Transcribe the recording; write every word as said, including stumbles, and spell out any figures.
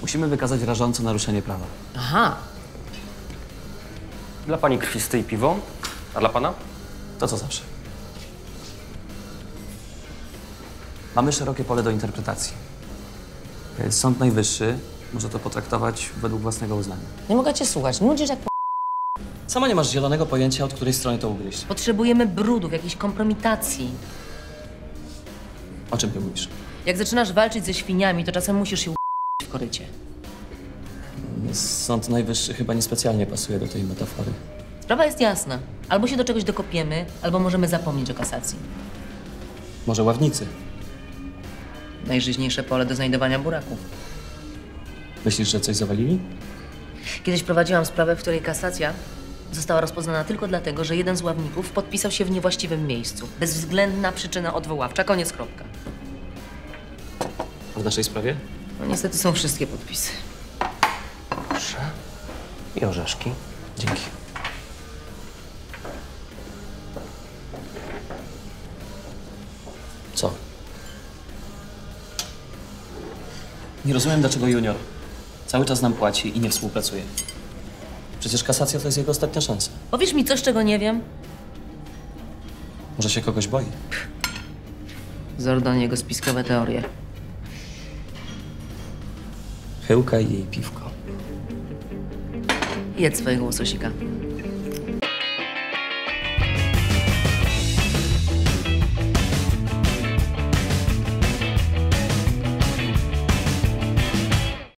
Musimy wykazać rażące naruszenie prawa. Aha. Dla pani krwisty i piwo, a dla pana? To co zawsze. Mamy szerokie pole do interpretacji. Sąd Najwyższy może to potraktować według własnego uznania. Nie mogę cię słuchać. Nudzisz jak p... Sama nie masz zielonego pojęcia, od której strony to ugryźć. Potrzebujemy brudów, jakiejś kompromitacji. O czym ty mówisz? Jak zaczynasz walczyć ze świniami, to czasem musisz się u... w korycie. Sąd Najwyższy chyba niespecjalnie pasuje do tej metafory. Sprawa jest jasna. Albo się do czegoś dokopiemy, albo możemy zapomnieć o kasacji. Może ławnicy? Najżyźniejsze pole do znajdowania buraków. Myślisz, że coś zawalili? Kiedyś prowadziłam sprawę, w której kasacja została rozpoznana tylko dlatego, że jeden z ławników podpisał się w niewłaściwym miejscu. Bezwzględna przyczyna odwoławcza. Koniec, kropka. A w naszej sprawie? No niestety są wszystkie podpisy. Proszę. I orzeszki. Dzięki. Co? Nie rozumiem, dlaczego Junior cały czas nam płaci i nie współpracuje. Przecież kasacja to jest jego ostatnia szansa. Powiesz mi coś, czego nie wiem? Może się kogoś boi? Zordon i jego spiskowe teorie. Chyłka i jej piwko. Jedz swojego łososika.